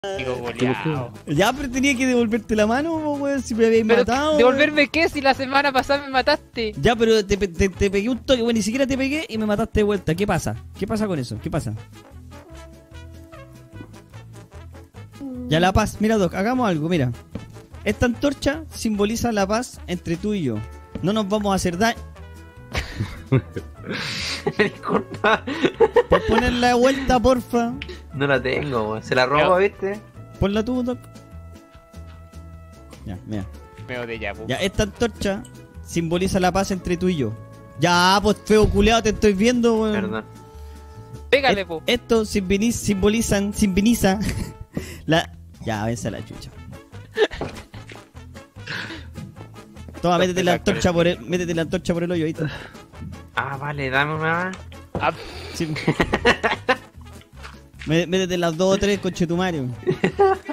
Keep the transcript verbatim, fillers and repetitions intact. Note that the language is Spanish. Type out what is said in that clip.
Digo, goleado. Ya, pero tenía que devolverte la mano, weón, si me habéis Pero, matado. ¿devolverme qué si la semana pasada me mataste? Ya, pero te, te, te pegué un toque, bueno, ni siquiera te pegué y me mataste de vuelta. ¿Qué pasa? ¿Qué pasa con eso? ¿Qué pasa? Ya, la paz. Mira, Doc, hagamos algo, mira. Esta antorcha simboliza la paz entre tú y yo. No nos vamos a hacer daño. Disculpa. Por ponerla de vuelta, porfa. No la tengo, weón. Se la robo, ¿viste? Ponla tú, Doc. Ya, mira. Meo de ya, Ya, esta antorcha simboliza la paz entre tú y yo. Ya, pues feo culeado, te estoy viendo, weón. Perdón. Pégale, Et- po. Esto simboliz- simbolizan, simboliza la... Ya, vence a la chucha. Toma, métete la antorcha por el, métete la antorcha por el hoyo, ahí está. Ah, vale, dame una. Ah, Sí. Mé- Métete las dos o tres, conchetumario.